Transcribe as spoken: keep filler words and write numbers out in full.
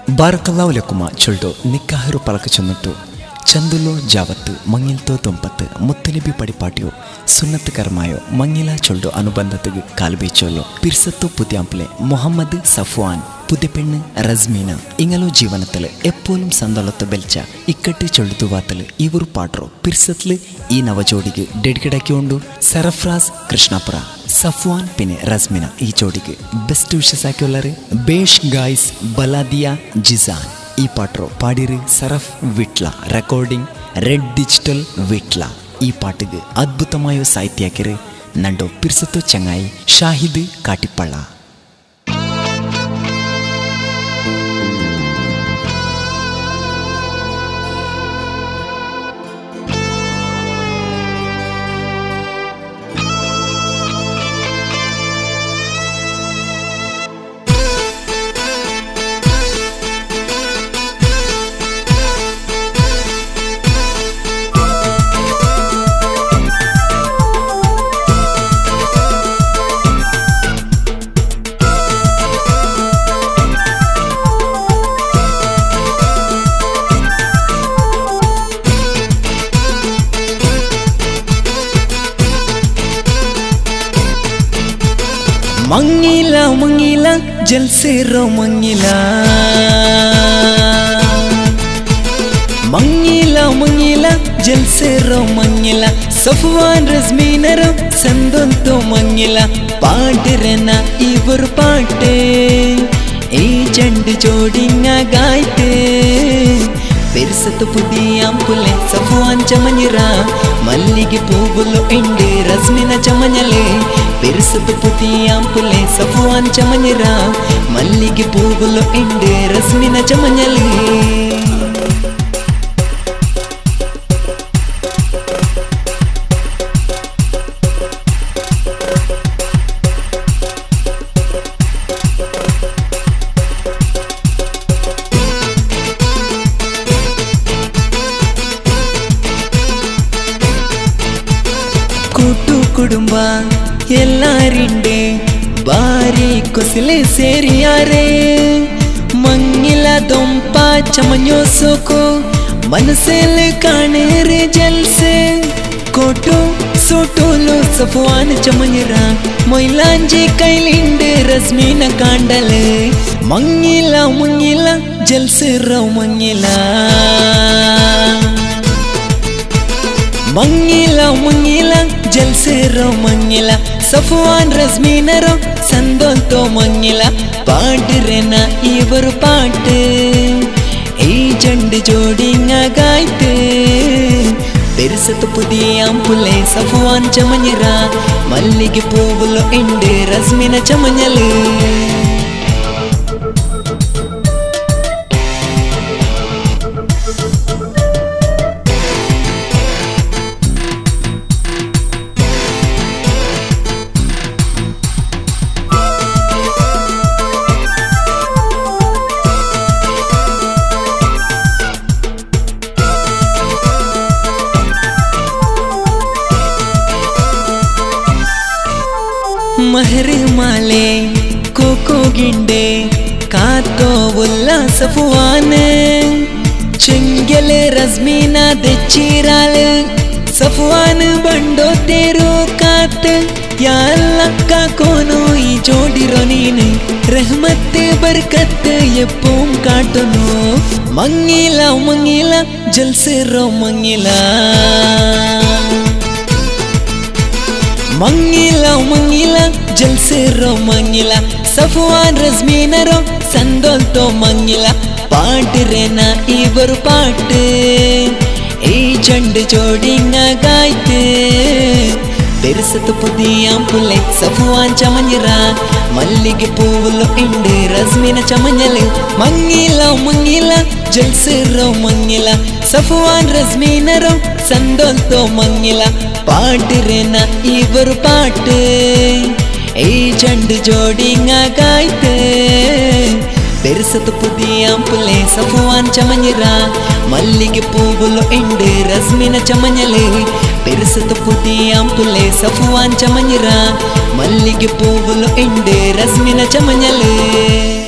బారకల్లాహు లకుమ చొల్డో నిక్కాహరు పలకచున్నట్టు చందులో జావత్తు ಮಂಗಿಲ್ತೋ ತೊಂಪತ್ತು ಮುತ್ತಲಿಬಿ ಪಡಿಪಾಟಿಯೋ ಸುನ್ನತ್ ಕರ್ಮಾಯೋ ಮಂಗಿಲ ಚೊಲ್ಡೋ ಅನುಬಂಧತೆಗೆ ಕಾಲ್ಬೀಚೋಲೋ ಪಿರ್ಸತ್ತು പുതിയാമ്പിളെ മുഹമ്മദ് സഫ്വാൻ പുതിപ്പെണ്ണ് റസ്മീന ഇങ്ങലോ ജീവനത്തിൽ എപ്പോഴും സന്തോളത്ത് ബെൽച്ച ഇക്കട്ട് ചൊല്ലുതുവാത്തല് ഇവർ പാട്രോ പിർസത്തില് ഈ നവജോഡിക്ക് ഡെഡിക്കേറ്റാക്കിയോണ്ടു സറഫ്രാസ് കൃഷ്ണപുര സഫ്വാൻ പിന്നെ റസ്മീന ഈ ജോഡിക്ക് ಬೆಸ್ಟ್ ವಿಶಸ್ ಹಾಕಿಯುಳ್ಳಾರೆ ಬೇಶ್ ಗಾಯ್ಸ್ ಬಲಾದಿಯಾ ಜಿಜಾನ್ ಈ ಪಾಟ್ರೋ ಪಾಡಿರು ಸರಫ್ Vitla recording red digital Vitla ಈ ಪಾಟಿಗೆ ಅದ್ಭುತമായ ಸಾಹಿತ್ಯ ಹಾಕಿರು ನಂಡೋ ಪಿರ್ಸತ್ತು ಚಂಗಾಯಿ ಶಾಹಿದ್ ಕಾಟಿಪ್ಪಳ್ಳ ಮಂಗಿಲ ಮಂಗಿಲ ಜಲ್ಸೇರೋ ಮಂಗಿಲ ಮಂಗಿಲ ಮಂಗಿಲ ಜಲ್ಸೇರೋ ಮಂಗಿಲ ಸಫ್ವಾನ್ ರಸ್ಮೀನರೋ ಸಂದೊಂತೋ ಮಂಗಿಲ ಪಾಡಿರನ ಇವರು ಪಾಟೆ ಈ ಚಂಡ್ ಜೋಡಿಂಗ ಗಾಯ್ತೆ పెరుసతు పుదియాంపులే సఫ్వాన్ చమనిరా మల్లిగి పువ్వులు ఎండి రస్మిన చమనలే పెరుసతు పుదియాంపులే సఫ్వాన్ చమనిరా మల్లిగి పువ్వులు ఎండి రస్మిన చమనలే ಕೂಟು ಕುಟುಂಬ ಎಲ್ಲಾರಿಂಡೆ ಬಾರಿ ಕೊಸಲೆ ಸೇರಿಯಾರೆ ಮಂಗಿಲ ದೊಂಪ ಚಮನ್ಯೋ ಸೋಕೋ ಮನಸೆಲೆ ಕಾಣೇರೆ ಜಲ್ಸೆ ಕೋಟು ಸೋಟೋಲು ಸಫ್ವಾನ್ ಚಮನಿರ ಮೊಯ್ಲಾಂಜಿ ಕೈಲಿಂಡೆ ರಸ್ಮೀನ ಕಾಂಡಲೆ ಮಂಗಿಲ ಮಂಗಿಲ ಜಲ್ಸೆರೋ ಮಂಗಿಲ ಮಂಗಿಲ ಮಂಗಿಲ ಜಲ್ಸೇರೋ ಮಂಗಿಲ ಸಫ್ವಾನ್ ರಸ್ಮೀನರೋ ಸಂದೊಂತೋ ಮಂಗಿಲ ಪಾಡಿರೆನ ಇವರು ಪಾಟೆ ಈ ಜಂಡ್ ಜೋಡಿಂಗ ಗಾಯ್ತೆ పెరుసతు పుదియాంపులే సఫ్వాన్ చమనిరా మల్లిగి పువ్వులు ఎండి రస్మిన చమనలే ಮಹರಿ ಮಾಲೆ ಕೋಕೋ ಗಿಂಡೆ ಕಾತೋ ಉಲ್ಲಾ ಸಫ್ವಾನ್ ಚೆಂಗೆಲೆ ರಸ್ಮೀನ ದೆಚ್ಚಿರಾಲೆ ಸಫ್ವಾನ್ ಬಂಡೋ ತೇರೋ ಕಾತ್ ಯಾಲ್ಲಕ್ಕ ಕೋನು ಈ ಜೋಡಿರೋ ನೀನು ರಹಮತ್ ಬರ್ಕತ್ ಎಪ್ಪೋಂ ಕಾಟೋನು ಮಂಗಿಲ ಮಂಗಿಲ ಜಲ್ಸೇರೋ ಮಂಗಿಲ ಮಂಗಿಲ ಮಂಗಿಲ ಜಲ್ಸೇರೋ ಮಂಗಿಲ ಸಫ್ವಾನ್ ರಸ್ಮೀನರೋ ಸಂದೊಂತೋ ಮಂಗಿಲ ಪಾಡಿರೆನ ಇವರು ಪಾಟೆ ಈ ಚಂಡ್ ಜೋಡಿಂಗ ಗಾಯ್ತೆ పెరుసతు పుదియాంపులే సఫ్వాన్ చమనిరా మల్లిగి పువ్వులు ఎండి రస్మిన చమనలే మంగిల మంగిల జల్సేರೋ మంగిల సఫ్వాన్ రస్మీనರೋ సందొంతో మంగిల పాడిరెన ఇವರು పాటೆ ಈ ಚಂಡ್ ಜೋಡಿಂಗ ಗಾಯ್ತೆ పెరుసతు పుదియాంపులే సఫ్వాన్ చమనిరా మల్లిగి పువ్వులు ఎండి రస్మిన చమనలే పెరుసతు పుదియాంపులే సఫ్వాన్ చమనిరా మల్లిగి పువ్వులు ఎండి రస్మిన చమనలే